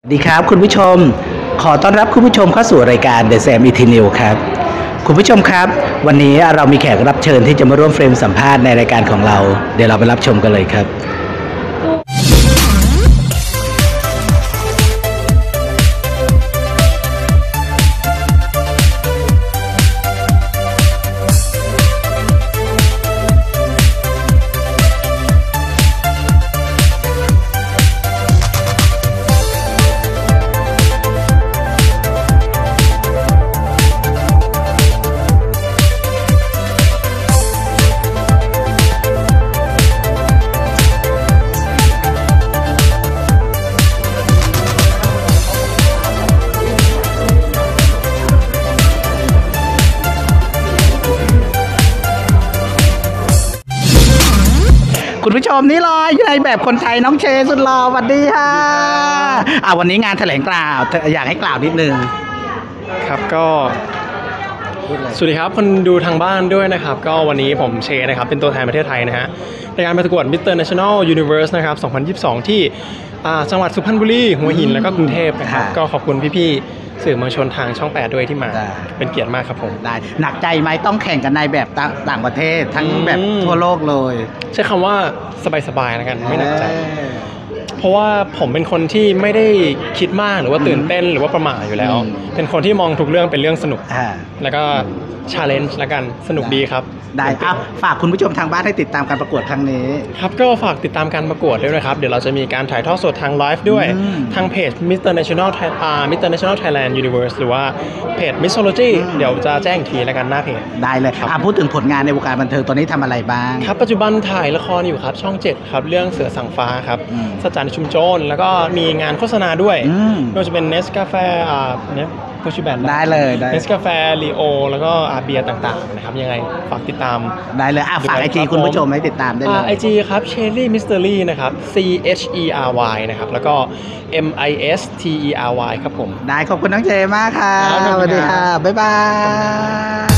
สวัสดีครับคุณผู้ชมขอต้อนรับคุณผู้ชมเข้าสู่รายการ The Sam ET News ครับคุณผู้ชมครับวันนี้เรามีแขกรับเชิญที่จะมาร่วมเฟรมสัมภาษณ์ในรายการของเราเดี๋ยวเราไปรับชมกันเลยครับคุณผู้ชมนี่เลยในแบบคนไทยน้องเชสุดหล่อสวัสดีค่ะวันนี้งานแถลงกล่าวอยากให้กล่าวนิดนึงครับก็สวัสดีครับคนดูทางบ้านด้วยนะครับก็วันนี้ผมเชนะครับเป็นตัวแทนประเทศไทยนะฮะในการประกวด Mr. National Universe นะครับ2022ที่จังหวัดสุพรรณบุรีหัวหินแล้วก็กรุงเทพนะครับก็ขอบคุณพี่ๆสื่อมวลชนทางช่อง8ด้วยที่มาเป็นเกียรติมากครับผมได้หนักใจไหมต้องแข่งกันในแบบต่างประเทศทั้งแบบทั่วโลกเลยใช้คำว่าสบายๆแล้วกันไม่หนักใจเพราะว่าผมเป็นคนที่ไม่ได้คิดมากหรือว่าตื่นเต้นหรือว่าประหม่าอยู่แล้วเป็นคนที่มองทุกเรื่องเป็นเรื่องสนุกแล้วก็ชาเลนจ์แล้วกันสนุกดีครับได้ฝากคุณผู้ชมทางบ้านให้ติดตามการประกวดครั้งนี้ครับก็ฝากติดตามการประกวดด้วยนะครับเดี๋ยวเราจะมีการถ่ายทอดสดทางไลฟ์ด้วยทางเพจ Mr. National Thailand Universe หรือว่าเพจ Mixology เดี๋ยวจะแจ้งอีกทีแล้วกันหน้าเพจได้เลยครับพูดถึงผลงานในวงการบันเทิงตอนนี้ทำอะไรบ้างครับปัจจุบันถ่ายละครอยู่ครับช่อง7ครับเรื่องเสือสั่งฟ้าครับสจานชุมโจรแล้วก็มีงานโฆษณาด้วยไม่ว่าจะเป็นเนสกาแฟเนี่ยโคชิแบนได้เลยเนสกาแฟลีโอแล้วก็เบียร์ต่างๆนะครับยังไงฝากติดตามได้เลยฝากไอจีคุณผู้ชมให้ติดตามได้เลยไอจีครับ Cherry Mystery นะครับ CHERY นะครับแล้วก็ MISTERY ครับผมได้ขอบคุณน้องเจมากค่ะสวัสดีค่ะบ๊ายบาย